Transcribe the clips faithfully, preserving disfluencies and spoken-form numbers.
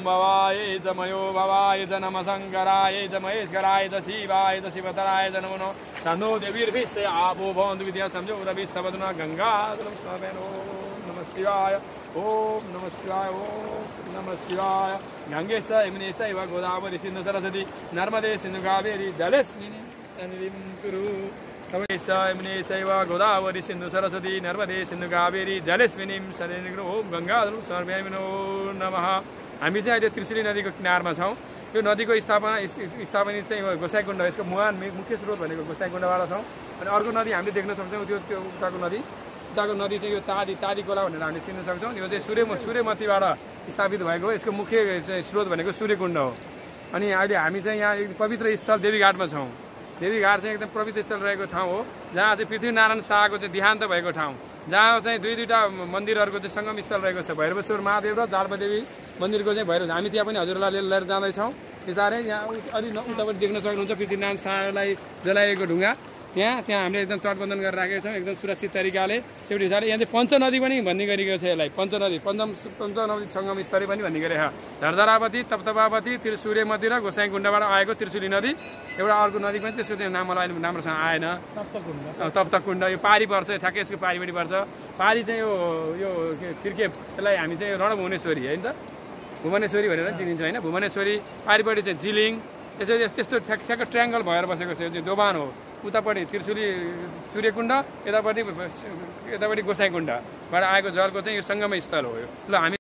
भवाय च मयो भवाय च नमः शङ्कराय च महेश्वराय च शिवाय च शिवतराय च नमो नमः सन्नो देवीर्भिश्च आपो भवन्तु विद्या संयोगभिः सबदना गंगा नमः शिवाय ओम नमः शिवाय ओम नमः शिवाय गंगे च यमुने चैव गोदावरी सिन्धु सरस्वती नर्मदे सिन्धु कावेरी जलेस्मिन् सन्निधिं कुरु यमुने चैव गोदावरी सिन्धु सरस्वती नर्मदे सिन्धु कावेरी जलेस्मिन् सन्निधिं कुरु ओम गंगा सर्वभ्यामि नमो नमः। हामी चाहिँ अहिले त्रिशुली नदीको किनारमा छौँ। यो नदीको स्थापना स्थापना चाहिँ गोसाइकुण्ड यसको मुहान मुख्य स्रोत भनेको गोसाइकुण्डबाट छौँ। अनि अर्को नदी हामीले देख्न सक्छौँ त्यो त्यो उताको नदी उताको नदी चाहिँ यो तादी तादी खोला भनेर हामीले चिन्न सक्छौँ। यो चाहिँ सूर्य सूर्यमतीबाट स्थापित भएको हो। यसको मुख्य स्रोत भनेको सूर्यकुण्ड हो। अनि अहिले हामी चाहिँ यहाँ एक पवित्र स्थल देवीघाटमा छौँ। देवीघाट चाहिँ एकदम पवित्र स्थल रहेको ठाउँ हो जहाँ चाहिँ पृथ्वीनारायण शाहको चाहिँ देहान्त भएको ठाउँ, जहाँ चाहिँ दुई दुईवटा मन्दिरहरूको चाहिँ सङ्गम स्थल रहेको छ। भैरवेश्वर महादेव र जालपादेवी मन्दिरको चाहिँ भैरव हामी त्यहाँ पनि हजुरलाई लिएर जाँदैछौँ। बिस्तारै यहाँ अलि उतापट्टि देख्न सक्नुहुन्छ पृथ्वीनारायण शाहलाई जलाइएको ढुङ्गा त्यहाँ त्यहाँ हामीले एकदम तटबन्धन गरेर राखेका छौँ एकदम सुरक्षित तरिकाले सेफ्टी हिसाबले। यहाँ चाहिँ पञ्चनदी पनि भन्ने गरिएको छ यसलाई पञ्चनदी पञ्चम पञ्चनदी सङ्गम स्थली पनि भन्ने गरेको छ। झरझरावती तप्तपावती त्रिसूर्यमती र गोसाइकुण्डबाट आएको त्रिशुली नदी एउटा अर्को नदी पनि त्यसको चाहिँ नाम मलाई राम्रोसँग आएन तप्तकुण्ड तप्तकुण्ड यो पारी पर्छ ठ्याक्कै यसको पारिपट्टि पर्छ। पारी चाहिँ यो यो क्रिकेट यसलाई हामी चाहिँ रणभुवनेश्वरी होइन त भुवनेश्वरी भनेर चिनिन्छ होइन। भुवनेश्वरी पारिपट्टि चाहिँ जिलिङ यसरी त्यस्तो ठ्याक ठ्याक्क ट्रायङ्गल भएर बसेको छ। यो चाहिँ दोभान हो। उतापट्टि त्रिशुली सूर्यकुण्ड यतापट्टि यतापट्टि गोसाइकुण्डबाट आएको जलको चाहिँ यो सङ्गम स्थल हो। यो ल हामी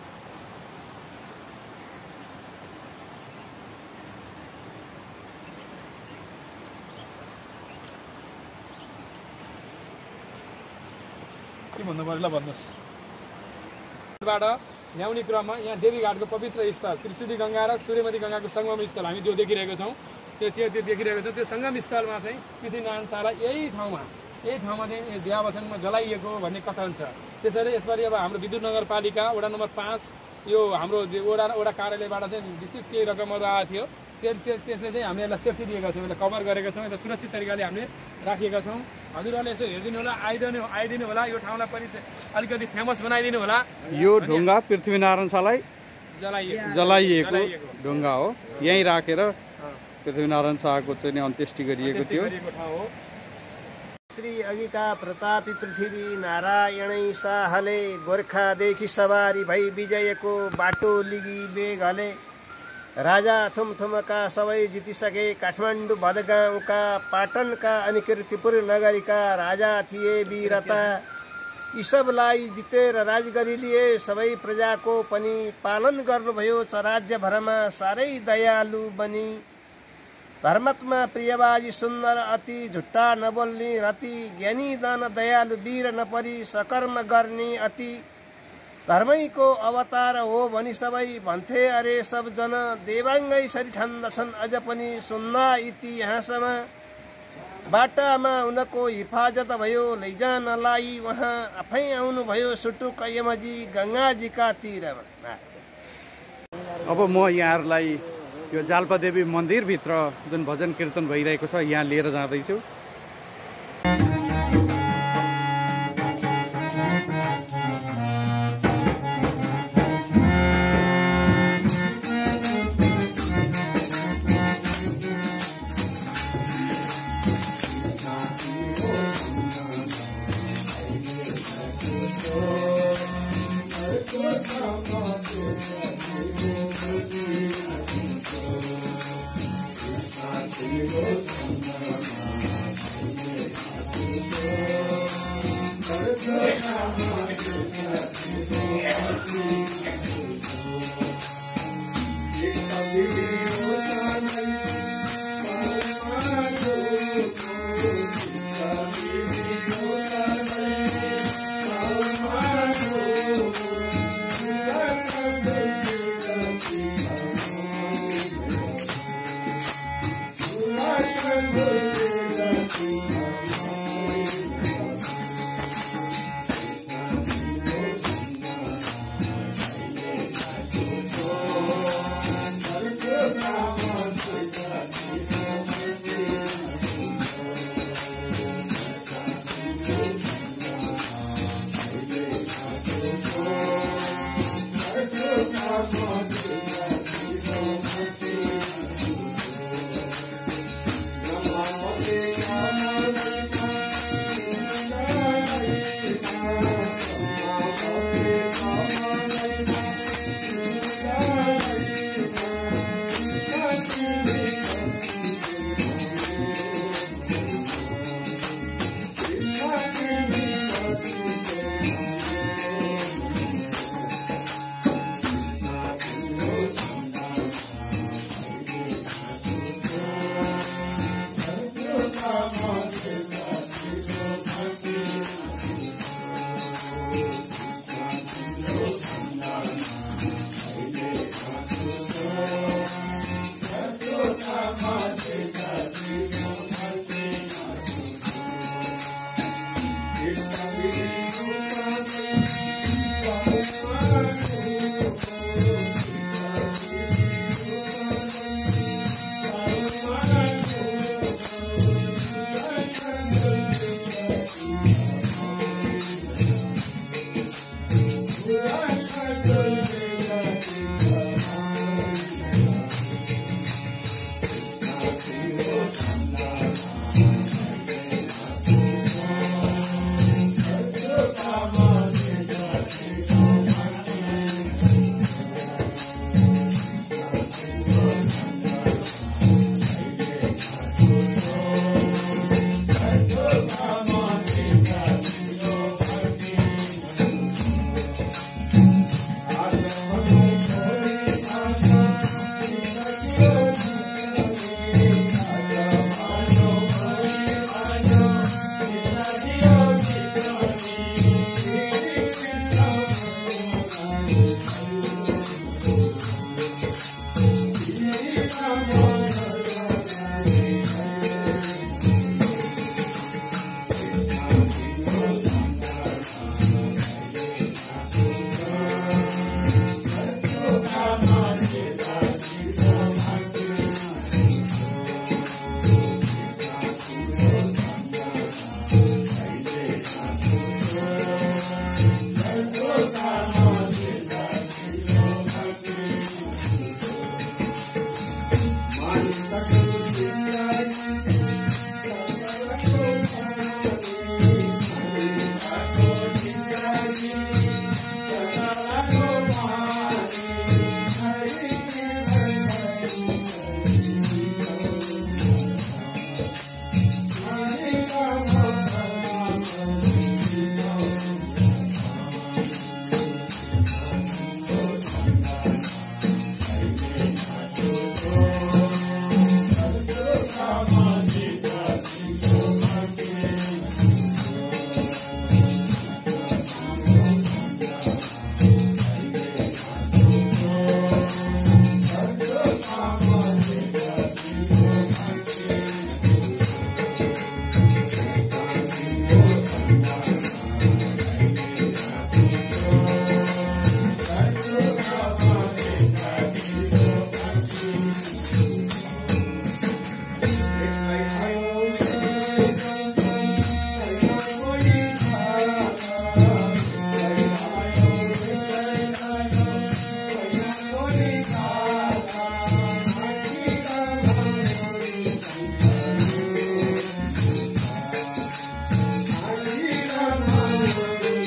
के भन्नु पर्यो ल भन्नुहोस्। बाट ल्याउने क्रममा यहाँ देवीघाटको पवित्र स्थल त्रिशुली गङ्गा र सूर्यमती गङ्गाको सङ्गम स्थल हामी जो देखिरहेको छौँ त्यो त्यो त्यो देखिरहेको छ। त्यो सङ्गम स्थलमा चाहिँ पृथ्वीनारायण शाहलाई यही ठाउँमा यही ठाउँमा चाहिँ बिहावचनमा जलाइएको भन्ने कथन छ। त्यसैले यसपालि अब हाम्रो विद्युत नगरपालिका वडा नम्बर पाँच यो हाम्रो वडा वडा कार्यालयबाट चाहिँ विस्तृत केही रकमहरू आएको थियो। त्यो त्यसले चाहिँ हामीले यसलाई सेफ्टी दिएका छौँ, यसलाई कभर गरेका छौँ, यसलाई सुरक्षित तरिकाले हामीले राखेका छौँ। हजुरहरूले यसो हेरिदिनु होला, आइदिनु आइदिनु होला, यो ठाउँलाई पनि अलिकति फेमस बनाइदिनु होला। यो ढुङ्गा पृथ्वीनारायण शाहलाई जलाइएको जलाइएको ढुङ्गा हो। यहीँ राखेर पृथ्वीनारायण शाहको चाहिँ अन्त्येष्टि गरिएको थियो। श्री अघिका प्रतापी पृथ्वी नारायणै शाहले गोर्खादेखि सवारी भई विजयको बाटो लिगी बेगले राजा थुमथुमका सबै जितिसके काठमाडौँ भदगाउँका पाटनका अनि कीर्तिपुर नगरीका राजा थिए वीरता। यी सबलाई जितेर राज गरिलिए सबै प्रजाको पनि पालन गर्नुभयो राज्यभरमा साह्रै दयालु बनी। धर्मात्मा प्रियबाजी सुन्दर अति झुट्टा नबोल्ने रति ज्ञानी दान दयालु वीर नपरी सकर्म गर्ने अति धर्मैको अवतार हो भनी सबै भन्थे अरे सबजना देवाङ्गै सरी ठान्दछन् अझ पनि सुन्दा इतिहासमा। बाटामा उनको हिफाजत भयो लैजानलाई उहाँ आफै आउनुभयो सुटुक यमजी गङ्गाजीका तीरमा। अब म यहाँहरूलाई यो जाल्पादेवी मन्दिरभित्र जुन भजन कीर्तन भइरहेको छ यहाँ लिएर जाँदैछु।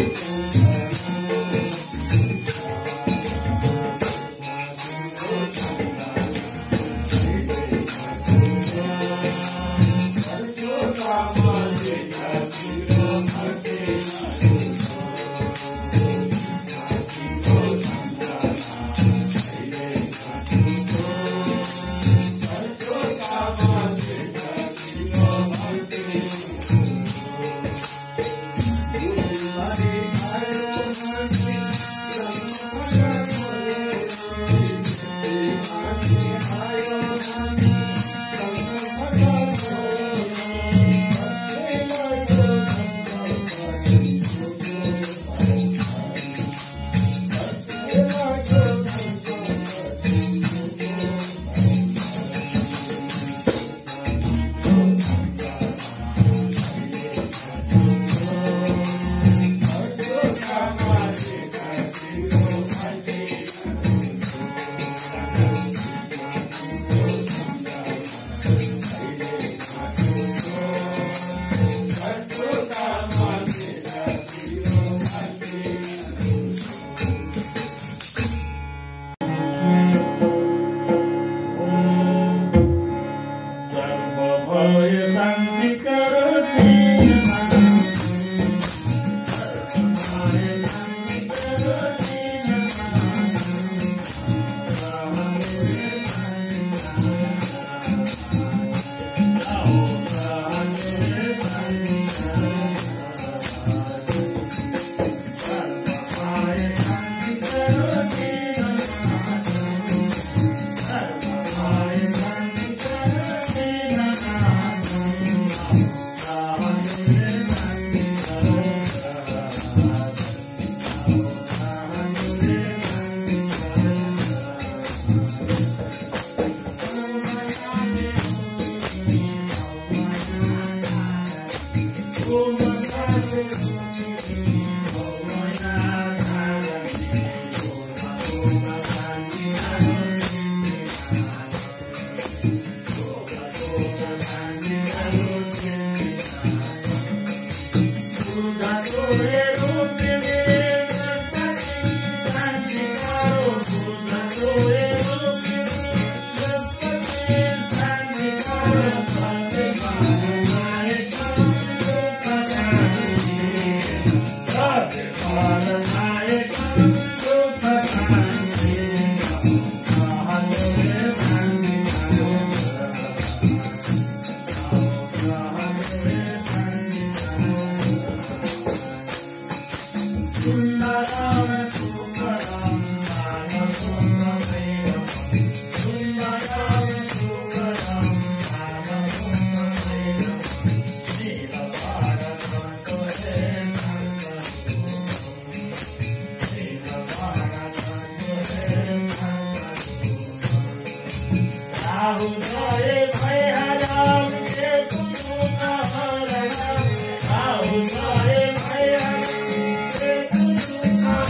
Thank you.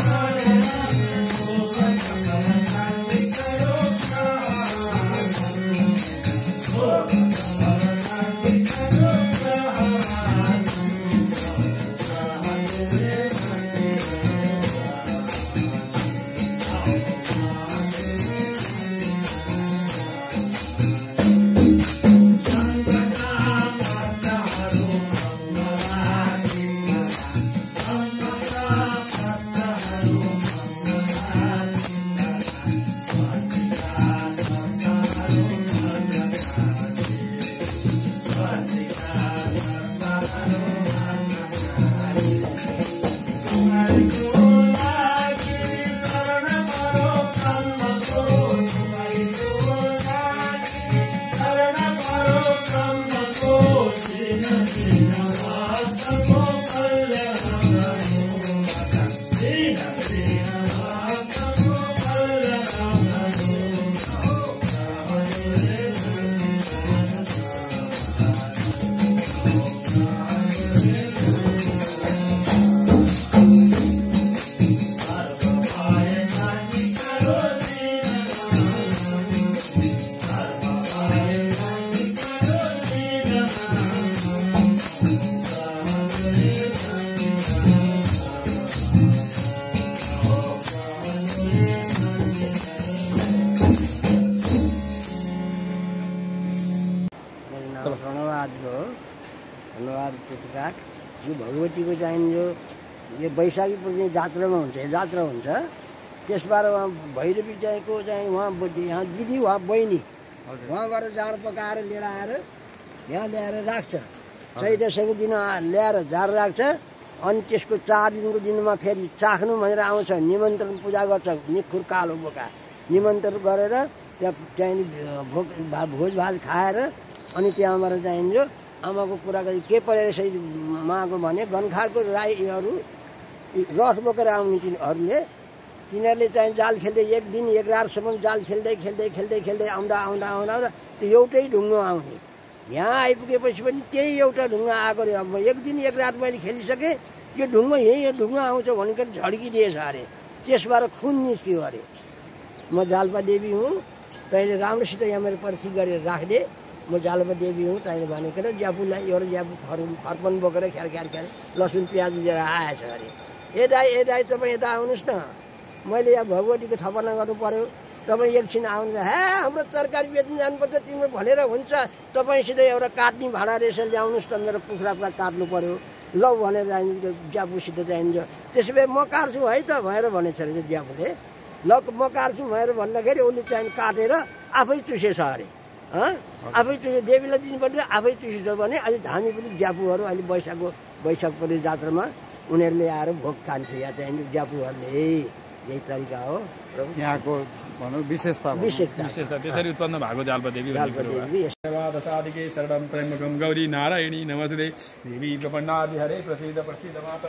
त्यस घाट यो भगवतीको चाहिँ यो यो वैशाखी पूर्णिमा जात्रामा हुन्छ जात्रा हुन्छ त्यसबाट उहाँ भैरवी चाहिँको चाहिँ उहाँ यहाँ दिदी उहाँ बहिनी उहाँबाट जाँड पकाएर लिएर आएर यहाँ ल्याएर राख्छ चैतसको दिन ल्याएर झार राख्छ अनि त्यसको चार दिनको दिनमा फेरि चाख्नु भनेर आउँछ निमन्त्रण पूजा गर्छ निखुर कालो बोका निमन्त्रण गरेर त्यहाँ चाहिँ भोग भोज भात खाएर अनि त्यहाँबाट चाहिन्छ आमाको कुरा के परेर यसरी मागो भने गनखारको राईहरू रथ बोकेर आउने तिनीहरूले तिनीहरूले चाहिँ जाल खेल्दै एक दिन एक रातसम्म जाल खेल्दै खेल्दै खेल्दै खेल्दै आउँदा आउँदा आउँदा त्यो एउटै ढुङ्गो आउने यहाँ आइपुगेपछि पनि त्यही एउटा ढुङ्गा आएको रे अब एक दिन एक रात मैले खेलिसकेँ यो ढुङ्गो यही ढुङ्गो आउँछ भनेर झड्किदिएछ अरे त्यसबाट खुन निस्क्यो अरे म जाल्पा देवी हुँ तैँले राम्रोसित यहाँ मेरो पर्ची गरेर राखिदे म जाल्पा देवी हुँ तैँले भनेको र ज्यापुलाई एउटा ज्यापु फर फर्पन बोकेर ख्यार ख्यार ख्यार लसुन प्याज दिएर आएछ अरे ए दाई ए दाई तपाईँ यता आउनुहोस् न मैले यहाँ भगवतीको थपना गर्नु पर्यो तपाईँ एकछिन आउनु हे हाम्रो तरकारी बेच्नु जानुपर्छ तिम्रो भनेर हुन्छ तपाईँसित एउटा काट्ने भाडा रहेछ ल्याउनुहोस् त मेरो कुखुरा पुरा काट्नु पर्यो ल भनेर जाइन्छ ज्यापुसित चाहिन्छ त्यसो भए म काट्छु है त भनेर भनेछ अरे ज्यापुले ल म काट्छु भनेर भन्दाखेरि उसले चाहिँ काटेर आफै चुसेछ अरे आफै चुसे देवीलाई दिनुपर्छ आफै चुसेछ भने अहिले धामी पनि ज्यापुहरू अहिले वैशाखको वैशाख पर्ने जात्रामा उनीहरूले आएर भोग खान्छ यहाँ चाहिँ ज्यापुहरूले यही तरिका हो यहाँको भनौँ विशेषता विशेषता त्यसरी उत्पन्न भएको जाल्पादेवी दशादिके शरणं त्र्यम्बकं गौरी नारायणी नमस्ते देवी प्रपन्नादि हरे प्रसीद प्रसीद माता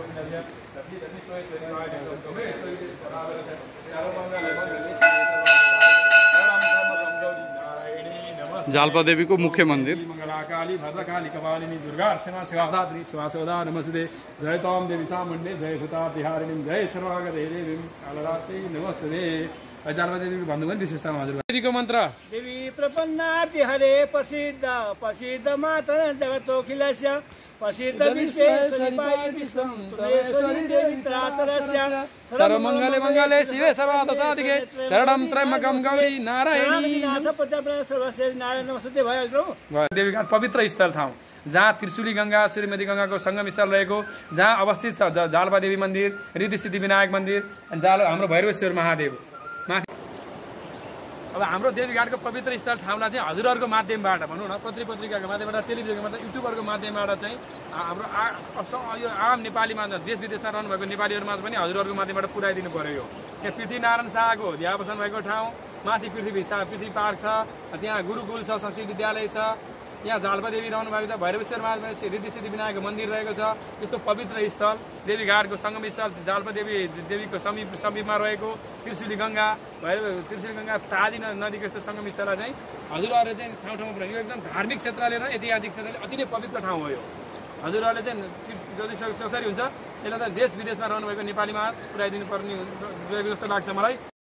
जाल्पादेवीको मुख्य मन्दिर काली भद्रकाली कपालिनी दुर्गा सेवा शिवाधात्री शिवासोदा नमस्ते जय ताम देवी चामुण्डे जय भूता बिहारिणी जय सर्वागते देवी कालरात्रि नमस्ते जाल्पादेवी भन्नुभयो नि विशेषतामा हजुर देवीको मन्त्र देवी प्रपन्नाति हरे प्रसिद्ध प्रसिद्ध माता जगतोखिलस्य प्रसिद्ध सर्वमङ्गले मङ्गले शिवे सर्वादशादिके शरणं त्र्यम्बकं गौरी नारायणी देवी घाट पवित्र स्थल ठाउँ जहाँ त्रिशुली गंगा श्रीमती गंगाको संगम स्थल रहेको जहाँ अवस्थित छ जाल्पादेवी मन्दिर रिद्धि सिद्धि विनायक मन्दिर जाल हाम्रो भैरवेश्वर महादेव माथि अब हाम्रो देवीघाटको पवित्र स्थल ठाउँलाई चाहिँ हजुरहरूको माध्यमबाट भनौँ न पत्री पत्रिकाको माध्यमबाट टेलिभिजनको माध्यम युट्युबहरूको माध्यमबाट चाहिँ हाम्रो यो आम नेपालीमा देश विदेशमा रहनुभएको नेपालीहरूमा पनि हजुरहरूको माध्यमबाट पुऱ्याइदिनु पर्यो यो यहाँ पृथ्वीनारायण शाहको ध्यावसन भएको ठाउँ माथि पृथ्वी शाह पृथ्वी पार्क छ त्यहाँ गुरुकुल छ संस्कृत विद्यालय छ यहाँ जाल्पादेवी रहनु भएको छ भैरवेश्वर महादेव रिद्धि सिद्धि विनायक मन्दिर रहेको छ यस्तो पवित्र स्थल देवीघाटको सङ्गम स्थल जाल्पादेवी देवीको समीप समीपमा रहेको त्रिशुली गङ्गा भैरव त्रिशुली गङ्गा तादी नदीको यस्तो सङ्गम स्थललाई चाहिँ हजुरहरूले चाहिँ ठाउँ ठाउँमा पुऱ्यायो यो एकदम धार्मिक क्षेत्रले र ऐतिहासिक क्षेत्रले अति नै पवित्र ठाउँ हो यो हजुरहरूले चाहिँ जसरी हुन्छ यसलाई त देश विदेशमा रहनुभएको नेपालीमा पुऱ्याइदिनु पर्ने जस्तो लाग्छ मलाई।